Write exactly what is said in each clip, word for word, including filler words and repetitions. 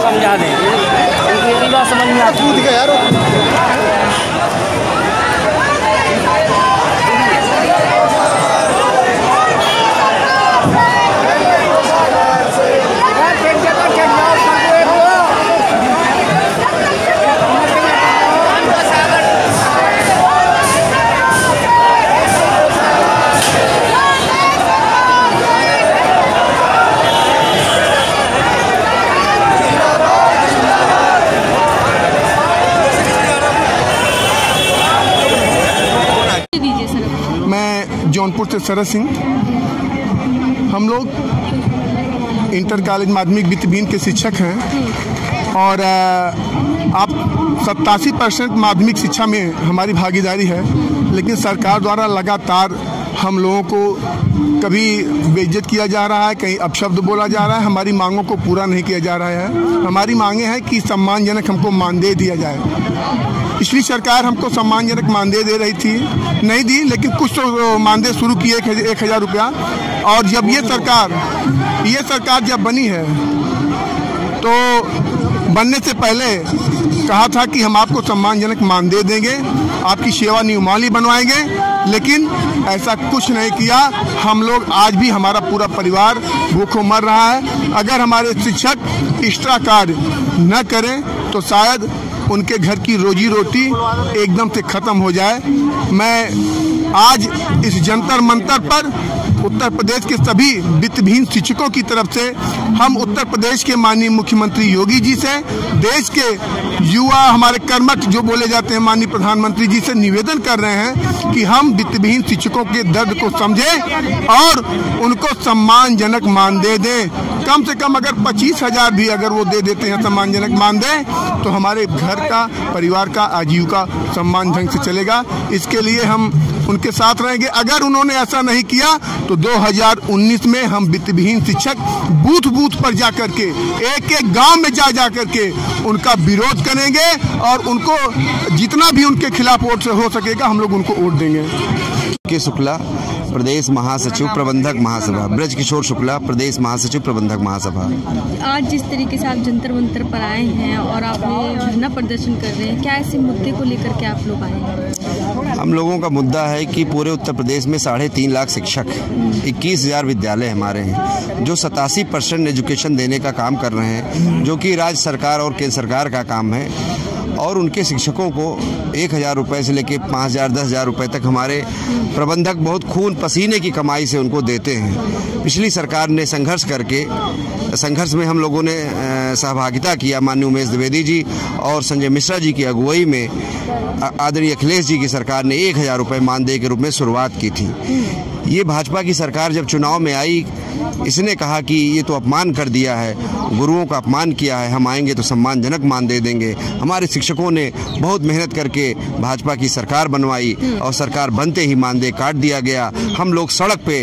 समझा दें, उनकी बात समझ में आती है। जौनपुर से शरद सिंह। हम लोग इंटर कॉलेज माध्यमिक वित्तहीन के शिक्षक हैं और आप सत्तासी परसेंट माध्यमिक शिक्षा में हमारी भागीदारी है, लेकिन सरकार द्वारा लगातार हम लोगों को कभी बेइज्जत किया जा रहा है, कहीं अपशब्द बोला जा रहा है, हमारी मांगों को पूरा नहीं किया जा रहा है। हमारी मांगे हैं कि सम्मानजनक हमको मानदेय दिया जाए। पिछली सरकार हमको सम्मानजनक मानदेय दे रही थी, नहीं दी, लेकिन कुछ तो मानदेय शुरू किए एक हज़ार रुपया। और जब ये सरकार ये सरकार जब बनी है तो बनने से पहले कहा था कि हम आपको सम्मानजनक मानदेय देंगे, आपकी सेवा नियमावली बनवाएंगे, लेकिन ऐसा कुछ नहीं किया। हम लोग आज भी, हमारा पूरा परिवार भूखों मर रहा है। अगर हमारे शिक्षक एक्स्ट्रा कार्ड न करें तो शायद उनके घर की रोजी रोटी एकदम से ख़त्म हो जाए। मैं आज इस जंतर मंतर पर उत्तर प्रदेश के सभी वित्तहीन शिक्षकों की तरफ से, हम उत्तर प्रदेश के माननीय मुख्यमंत्री योगी जी से, देश के युवा हमारे कर्मठ जो बोले जाते हैं माननीय प्रधानमंत्री जी से निवेदन कर रहे हैं कि हम वित्तहीन शिक्षकों के दर्द को समझें और उनको सम्मानजनक मानदेय दें। कम से कम अगर पच्चीस हजार भी अगर वो दे देते हैं सम्मानजनक मानदेय, तो हमारे घर का, परिवार का आजीविका सम्मान ढंग से चलेगा। इसके लिए हम उनके साथ रहेंगे। अगर उन्होंने ऐसा नहीं किया तो दो हज़ार उन्नीस में हम वित्तहीन शिक्षक बूथ बूथ पर जा करके, एक एक गांव में जा जा करके उनका विरोध करेंगे और उनको जितना भी उनके खिलाफ वोट हो सकेगा हम लोग उनको वोट देंगे। के शुक्ला, प्रदेश महासचिव प्रबंधक महासभा। ब्रज किशोर शुक्ला, प्रदेश महासचिव प्रबंधक महासभा। आज जिस तरीके से आप जंतर मंतर पर आए हैं और आप धरना प्रदर्शन कर रहे हैं, क्या ऐसे मुद्दे को लेकर के आप लोग आए हैं? हम लोगों का मुद्दा है कि पूरे उत्तर प्रदेश में साढ़े तीन लाख शिक्षक, इक्कीस हजार विद्यालय हमारे हैं जो सतासी परसेंट एजुकेशन देने का काम कर रहे हैं, जो कि राज्य सरकार और केंद्र सरकार का काम है। और उनके शिक्षकों को एक हज़ार रुपये से लेकर पाँच हज़ार दस हज़ार रुपये तक हमारे प्रबंधक बहुत खून पसीने की कमाई से उनको देते हैं। पिछली सरकार ने संघर्ष करके, संघर्ष में हम लोगों ने सहभागिता किया। माननीय उमेश द्विवेदी जी और संजय मिश्रा जी की अगुवाई में आदरणीय अखिलेश जी की सरकार ने एक हज़ार रुपये मानदेय के रूप में शुरुआत की थी। ये भाजपा की सरकार जब चुनाव में आई, इसने कहा कि ये तो अपमान कर दिया है, गुरुओं का अपमान किया है, हम आएंगे तो सम्मानजनक मानदेय देंगे। हमारे शिक्षकों ने बहुत मेहनत करके भाजपा की सरकार बनवाई और सरकार बनते ही मानदेय काट दिया गया। हम लोग सड़क पे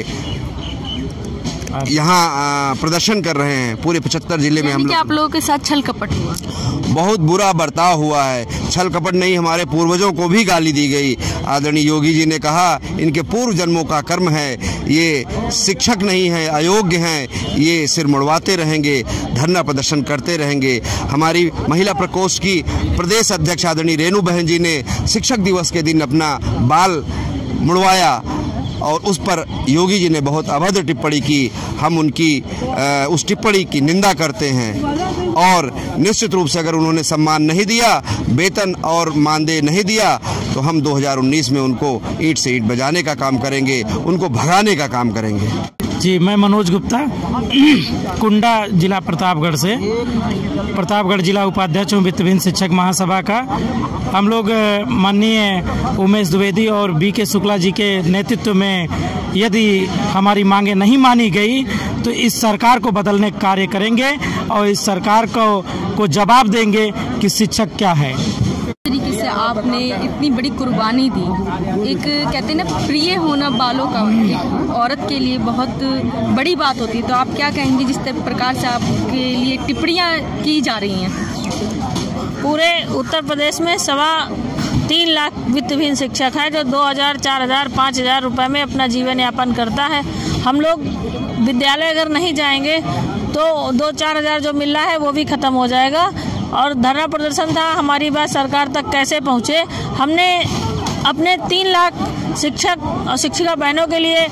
यहाँ प्रदर्शन कर रहे हैं। पूरे पचहत्तर जिले में हम लोग, आप लोगों के साथ छल कपट हुआ, बहुत बुरा बर्ताव हुआ है। छल कपट नहीं, हमारे पूर्वजों को भी गाली दी गई। आदरणीय योगी जी ने कहा इनके पूर्व जन्मों का कर्म है, ये शिक्षक नहीं है, अयोग्य हैं, ये सिर मुड़वाते रहेंगे, धरना प्रदर्शन करते रहेंगे। हमारी महिला प्रकोष्ठ की प्रदेश अध्यक्ष आदरणीय रेणु बहन जी ने शिक्षक दिवस के दिन अपना बाल मुड़वाया और उस पर योगी जी ने बहुत अभद्र टिप्पणी की। हम उनकी आ, उस टिप्पणी की निंदा करते हैं और निश्चित रूप से अगर उन्होंने सम्मान नहीं दिया, वेतन और मानदेय नहीं दिया, तो हम दो हज़ार उन्नीस में उनको ईंट से ईंट बजाने का काम करेंगे, उनको भगाने का काम करेंगे। जी, मैं मनोज गुप्ता, कुंडा जिला प्रतापगढ़ से, प्रतापगढ़ जिला उपाध्यक्ष हूँ वित्तहीन शिक्षक महासभा का। हम लोग माननीय उमेश द्विवेदी और बी के शुक्ला जी के नेतृत्व में यदि हमारी मांगे नहीं मानी गई तो इस सरकार को बदलने का कार्य करेंगे और इस सरकार को को जवाब देंगे कि शिक्षक क्या है। तरीके से आपने इतनी बड़ी कुर्बानी दी, एक कहते हैं ना प्रिय होना बालों का एक औरत के लिए बहुत बड़ी बात होती है, तो आप क्या कहेंगे जिस प्रकार से आपके लिए टिप्पणियाँ की जा रही हैं? पूरे उत्तर प्रदेश में सवा तीन लाख वित्तहीन शिक्षक है जो दो हज़ार, चार हज़ार, पाँच हज़ार रुपये में अपना जीवन यापन करता है। हम लोग विद्यालय अगर नहीं जाएंगे तो दो चार हज़ार जो मिल रहा है वो भी ख़त्म हो जाएगा। और धरना प्रदर्शन था, हमारी बात सरकार तक कैसे पहुँचे। हमने अपने तीन लाख शिक्षक और शिक्षिका बहनों के लिए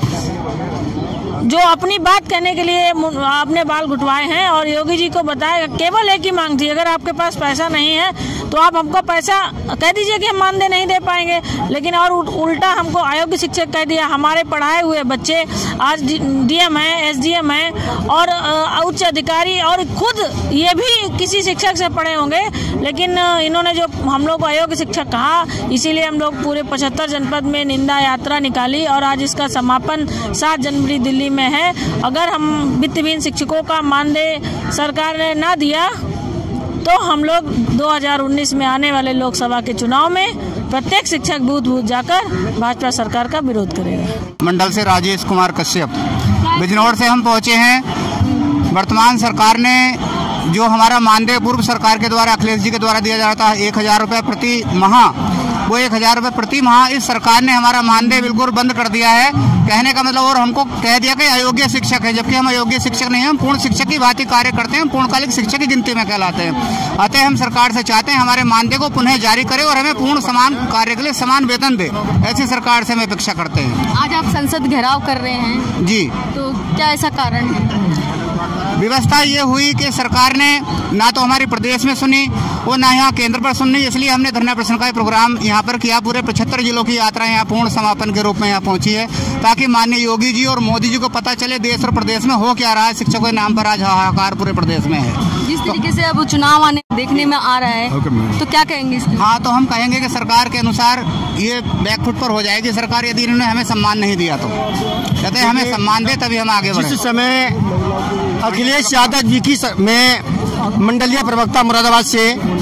जो अपनी बात कहने के लिए आपने बाल घुटवाए हैं और योगी जी को बताया, केवल एक ही मांग थी, अगर आपके पास पैसा नहीं है तो आप हमको पैसा कह दीजिए कि हम मानदेय नहीं दे पाएंगे। लेकिन और उल्टा हमको अयोग्य शिक्षक कह दिया। हमारे पढ़ाए हुए बच्चे आज डीएम हैं, एसडीएम हैं और उच्च अधिकारी और खुद ये भी किसी शिक्षक से पढ़े होंगे, लेकिन इन्होंने जो हम लोग को अयोग्य शिक्षक कहा, इसीलिए हम लोग पूरे पचहत्तर जनपद में निंदा यात्रा निकाली और आज इसका समापन सात जनवरी दिल्ली में है। अगर हम वित्तहीन शिक्षकों का मानदेय सरकार ने ना दिया तो हम लोग दो हज़ार उन्नीस में आने वाले लोकसभा के चुनाव में प्रत्येक शिक्षक बूथ बूथ जाकर भाजपा सरकार का विरोध करेगा। मंडल से राजेश कुमार कश्यप, बिजनौर से हम पहुंचे हैं। वर्तमान सरकार ने जो हमारा मानदेय पूर्व सरकार के द्वारा अखिलेश जी के द्वारा दिया जा रहा था एक हजार रुपये प्रति माह, वो एक हजार रुपये प्रति माह इस सरकार ने हमारा मानदेय बिल्कुल बंद कर दिया है। कहने का मतलब, और हमको कह दिया कि अयोग्य शिक्षक है, जबकि हम अयोग्य शिक्षक नहीं हैं, हम पूर्ण शिक्षक की भांति कार्य करते हैं, हम पूर्णकालिक शिक्षक की गिनती में कहलाते हैं। अतः हम सरकार से चाहते हैं हमारे मानदेय को पुनः जारी करे और हमें पूर्ण समान कार्य के लिए समान वेतन दे। ऐसी सरकार से हम अपेक्षा करते हैं। आज आप संसद घेराव कर रहे हैं जी, तो क्या ऐसा कारण है? व्यवस्था ये हुई कि सरकार ने ना तो हमारी प्रदेश में सुनी और ना यहाँ केंद्र पर सुननी, इसलिए हमने धरना प्रदर्शन का प्रोग्राम यहाँ पर किया। पूरे पचहत्तर जिलों की यात्रा यहाँ पूर्ण समापन के रूप में यहाँ पहुँची है, ताकि माननीय योगी जी और मोदी जी को पता चले देश और प्रदेश में हो क्या रहा है। शिक्षकों के नाम पर आज हाहाकार पूरे प्रदेश में है। जिस तरीके से अब चुनाव आने देखने में आ रहा है, तो क्या कहेंगे इसके? हाँ, तो हम कहेंगे कि सरकार के अनुसार ये बैकफुट पर हो जाएगी सरकार, यदि इन्होंने हमें सम्मान नहीं दिया तो। कहते हैं हमें सम्मान दे तभी हम आगे बढ़े। जिस समय अखिलेश यादव जी की मैं मंडलीय प्रवक्ता मुरादाबाद से,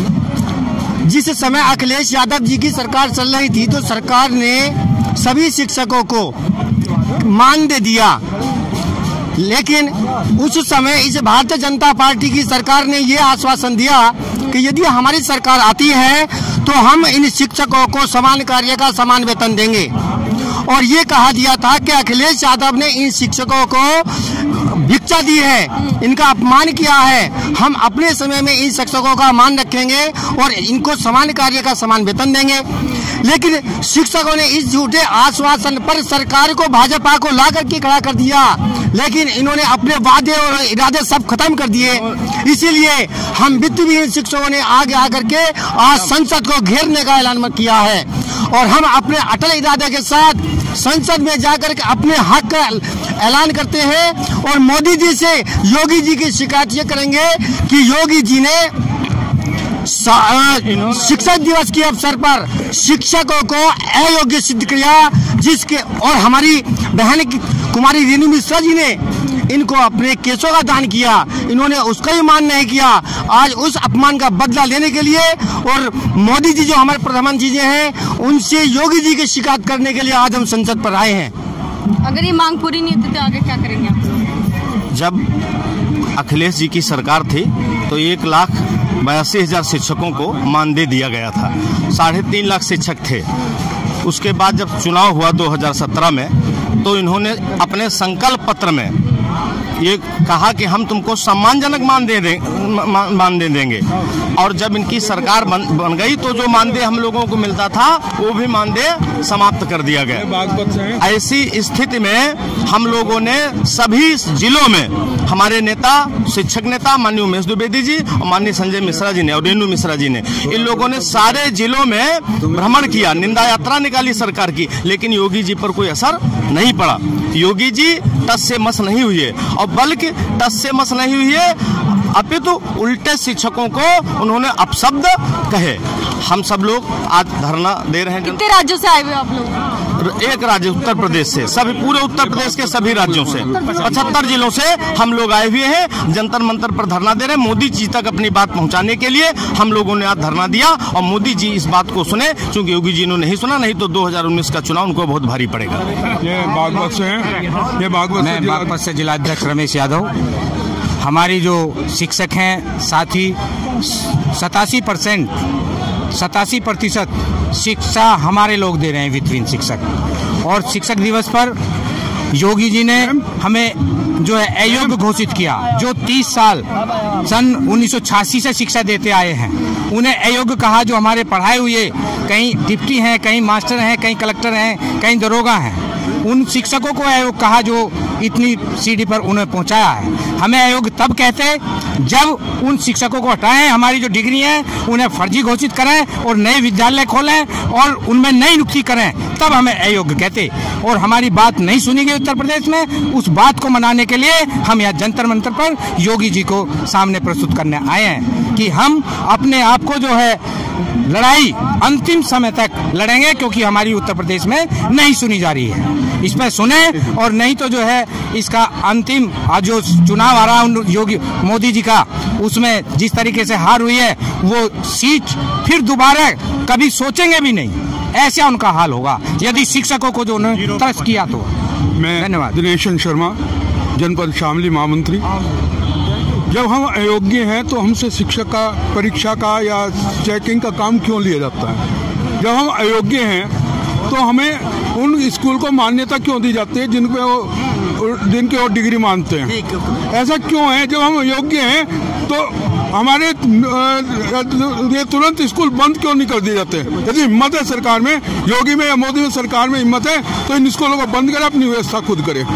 जिस समय अखिलेश यादव जी की सरकार चल रही थी तो सरकार ने सभी शिक्षकों को मानदेय दिया, लेकिन उस समय इस भारतीय जनता पार्टी की सरकार ने ये आश्वासन दिया कि यदि हमारी सरकार आती है तो हम इन शिक्षकों को समान कार्य का समान वेतन देंगे। और ये कहा दिया था कि अखिलेश यादव ने इन शिक्षकों को भिक्षा दी है, इनका अपमान किया है, हम अपने समय में इन शिक्षकों का मान रखेंगे और इनको समान कार्य का समान वेतन देंगे। लेकिन शिक्षकों ने इस झूठे आश्वासन पर सरकार को, भाजपा को ला करके खड़ा कर दिया, लेकिन इन्होंने अपने वादे और इरादे सब खत्म कर दिए। इसीलिए हम वित्तहीन शिक्षकों ने आगे आकर के आज संसद को घेरने का ऐलान किया है और हम अपने अटल इरादे के साथ संसद में जाकर के अपने हक का ऐलान करते हैं और मोदी जी से, योगी जी की शिकायत ये करेंगे कि योगी जी ने शिक्षक दिवस के अवसर पर शिक्षकों को अयोग्य सिद्ध किया, जिसके और हमारी बहन कुमारी रेणु मिश्रा जी ने इनको अपने केसों का दान किया, इन्होंने उसका ही मान नहीं किया। आज उस अपमान का बदला लेने के लिए और मोदी जी जो हमारे प्रधानमंत्री जी हैं उनसे योगी जी की शिकायत करने के लिए आज हम संसद पर आए हैं। अगर ये मांग पूरी नहीं होती तो आगे क्या करेंगे आप? जब अखिलेश जी की सरकार थी तो एक लाख बयासी हजार शिक्षकों को मानदेय दिया गया था, साढ़े तीन लाख शिक्षक थे। उसके बाद जब चुनाव हुआ दो हज़ार सत्रह में तो इन्होंने अपने संकल्प पत्र में ये कहा कि हम तुमको सम्मानजनक मानदेय दे, मानदेय देंगे, और जब इनकी सरकार बन, बन गई तो जो मानदेय हम लोगों को मिलता था वो भी मानदेय समाप्त कर दिया गया। ऐसी स्थिति में हम लोगों ने सभी जिलों में हमारे नेता, शिक्षक नेता माननीय उमेश द्विवेदी जी और माननीय संजय मिश्रा जी ने और रेणु मिश्रा जी ने, इन लोगों ने सारे जिलों में भ्रमण किया, निंदा यात्रा निकाली सरकार की, लेकिन योगी जी पर कोई असर नहीं पड़ा। योगी जी टस से मस नहीं हुए और बल्कि टस से मस नहीं हुए अपितु तो उल्टे शिक्षकों को उन्होंने अपशब्द कहे। हम सब लोग आज धरना दे रहे हैं। कितने राज्यों से आए हुए आप लोग? एक राज्य उत्तर प्रदेश से, सभी पूरे उत्तर प्रदेश के सभी राज्यों से, पचहत्तर जिलों से हम लोग आए हुए हैं। जंतर मंतर पर धरना दे रहे हैं मोदी जी तक अपनी बात पहुंचाने के लिए। हम लोगों ने आज धरना दिया और मोदी जी इस बात को सुने, क्योंकि योगी जी ने नहीं सुना, नहीं तो दो हजार उन्नीस का चुनाव उनको बहुत भारी पड़ेगा। ये बागपत से हैं, ये बागपत मैं बागपत से जिलाध्यक्ष रमेश यादव। हमारी जो शिक्षक हैं साथी सतासी परसेंट सतासी प्रतिशत शिक्षा हमारे लोग दे रहे हैं, वित्तहीन शिक्षक। और शिक्षक दिवस पर योगी जी ने हमें जो है अयोग्य घोषित किया। जो तीस साल सन उन्नीस सौ छियासी से शिक्षा देते आए हैं उन्हें अयोग्य कहा। जो हमारे पढ़ाए हुए कहीं डिप्टी हैं, कहीं मास्टर हैं, कहीं कलेक्टर हैं, कहीं दरोगा हैं, उन शिक्षकों को अयोग्य कहा जो इतनी सीढ़ी पर उन्हें पहुंचाया है। हमें अयोग्य तब कहते जब उन शिक्षकों को हटाएं, हमारी जो डिग्री है उन्हें फर्जी घोषित करें और नए विद्यालय खोलें और उनमें नई नियुक्ति करें, तब हमें अयोग्य कहते। और हमारी बात नहीं सुनी गई उत्तर प्रदेश में। उस बात को मनाने के लिए हम यहाँ जंतर मंतर पर योगी जी को सामने प्रस्तुत करने आए हैं कि हम अपने आप को जो है लड़ाई अंतिम समय तक लड़ेंगे, क्योंकि हमारी उत्तर प्रदेश में नहीं सुनी जा रही है। इस पर सुने और नहीं तो जो है इसका अंतिम आज जो चुनाव आ रहा है योगी मोदी जी का, उसमें जिस तरीके से हार हुई है वो सीट फिर दोबारा कभी सोचेंगे भी नहीं, ऐसा उनका हाल होगा यदि शिक्षकों को जो उन्होंने तरस किया तो। मैं धन्यवाद। दिनेश शर्मा, जनपद शामली महामंत्री। जब हम अयोग्य हैं तो हमसे शिक्षक का परीक्षा का या चेकिंग का काम क्यों लिया जाता है? जब हम अयोग्य हैं तो हमें उन स्कूल को मान्यता क्यों दी जाती है जिन पे वो जिनके वो डिग्री मानते हैं? ऐसा क्यों है? जब हम अयोग्य हैं तो हमारे ये तुरंत स्कूल बंद क्यों नहीं कर दिए जाते? यदि हिम्मत है सरकार में, योगी में या मोदी में सरकार में हिम्मत है तो इन स्कूलों को बंद करे, अपनी व्यवस्था खुद करे।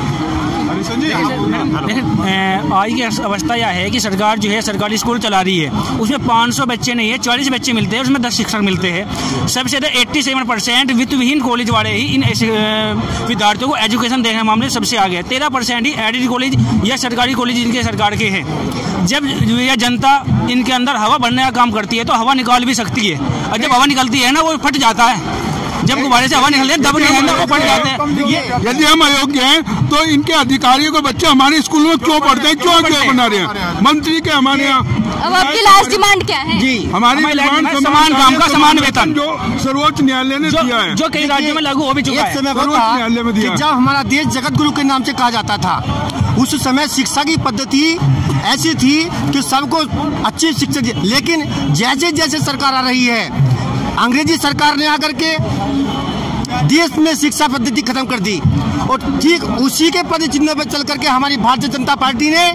आज की अवस्था यह है कि सरकार जो है सरकारी स्कूल चला रही है, उसमें पाँच सौ बच्चे नहीं है, चालीस बच्चे मिलते हैं, उसमें दस शिक्षक मिलते हैं। सबसे ज़्यादा सत्तासी परसेंट वित्तविहीन कॉलेज वाले ही इन ऐसे विद्यार्थियों को एजुकेशन देने के मामले सबसे आगे है। तेरह परसेंट ही एडिड कॉलेज या सरकारी कॉलेज इनके सरकार के हैं। जब यह जनता इनके अंदर हवा भरने का काम करती है तो हवा निकाल भी सकती है, और जब हवा निकलती है ना वो फट जाता है। जब गुब्बारे से हवा निकलती है तब निकलता है, वो फट जाते हैं। यदि हम अयोग्य हैं तो इनके अधिकारियों के बच्चे हमारे स्कूल में क्यों पढ़ते हैं, क्यों क्यों बना रहे हैं? मंत्री के हमारे यहाँ। अब आपकी लास्ट डिमांड क्या है? जी, हमारी डिमांड समान काम का समान वेतन जो सर्वोच्च न्यायालय ने दिया है, जो कई राज्यों में लागू हो भी चुका है। सर्वोच्च न्यायालय में दिया। जब हमारा देश जगत गुरु के नाम से कहा जाता था, उस समय शिक्षा की पद्धति ऐसी थी कि सबको अच्छी शिक्षा दी। लेकिन जैसे जैसे सरकार आ रही है, अंग्रेजी सरकार ने आकर के देश में शिक्षा पद्धति खत्म कर दी, और ठीक उसी के पद चिन्ह पर चल करके हमारी भारतीय जनता पार्टी ने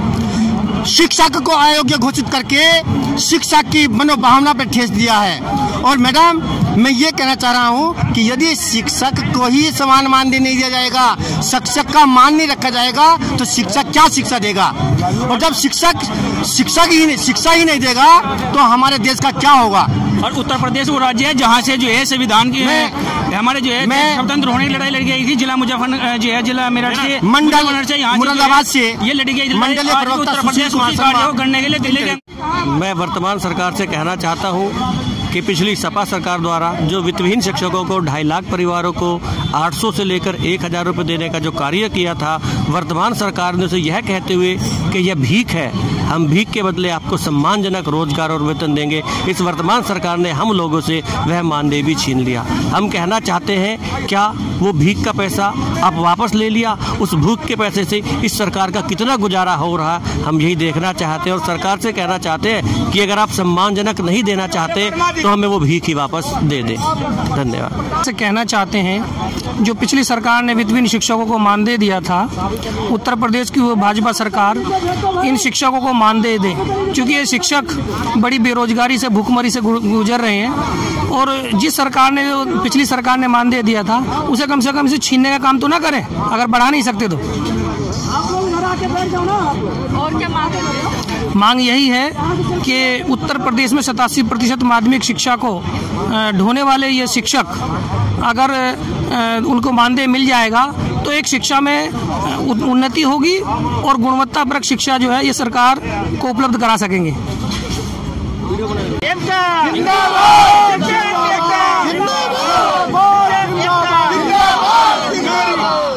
शिक्षक को अयोग्य घोषित करके शिक्षा की मनोभावना पर ठेस दिया है। और मैडम, मैं ये कहना चाह रहा हूँ कि यदि शिक्षक को ही समान मानदेय नहीं दिया जाएगा, शिक्षक का मान नहीं रखा जाएगा, तो शिक्षक क्या शिक्षा देगा? और जब शिक्षक शिक्षा ही नहीं शिक्षा ही नहीं देगा तो हमारे देश का क्या होगा? और उत्तर प्रदेश वो राज्य है जहाँ से जो है संविधान की हमारे जो है स्वतंत्र होने की लड़ाई लड़ी गई थी। जिला मुजफ्फर जो है जिला मेरठ से मंडल से मुरादाबाद से ये लड़ी गई मंडलीय प्रवक्ता उत्तर प्रदेश को करने के लिए दिल्ली के। मैं वर्तमान सरकार से कहना चाहता हूँ कि पिछली सपा सरकार द्वारा जो वित्तविहीन शिक्षकों को ढाई लाख परिवारों को आठ सौ से लेकर एक हज़ार रुपये देने का जो कार्य किया था, वर्तमान सरकार ने उसे यह कहते हुए कि यह भीख है, हम भीख के बदले आपको सम्मानजनक रोजगार और वेतन देंगे, इस वर्तमान सरकार ने हम लोगों से वह मानदेय भी छीन लिया। हम कहना चाहते हैं क्या वो भीख का पैसा आप वापस ले लिया? उस भूख के पैसे से इस सरकार का कितना गुजारा हो रहा, हम यही देखना चाहते हैं। और सरकार से कहना चाहते हैं कि अगर आप सम्मानजनक नहीं देना चाहते तो हमें वो भीख ही वापस दे दें। धन्यवाद। से कहना चाहते हैं जो पिछली सरकार ने वित्तविहीन शिक्षकों को मानदेय दिया था, उत्तर प्रदेश की वो भाजपा सरकार इन शिक्षकों को मानदेय दे, क्योंकि ये शिक्षक बड़ी बेरोजगारी से भूखमरी से गुजर रहे हैं। और जिस सरकार ने जो पिछली सरकार ने मानदेय दिया था उसे कम से कम इसे छीनने का काम तो ना करें, अगर बढ़ा नहीं सकते तो। और क्या मांग है? मांग यही है कि उत्तर प्रदेश में सतासी प्रतिशत माध्यमिक शिक्षा को ढोने वाले ये शिक्षक अगर उनको मानदेय मिल जाएगा तो एक शिक्षा में उन्नति होगी और गुणवत्तापरक शिक्षा जो है ये सरकार को उपलब्ध करा सकेंगे। जिंदाबाद!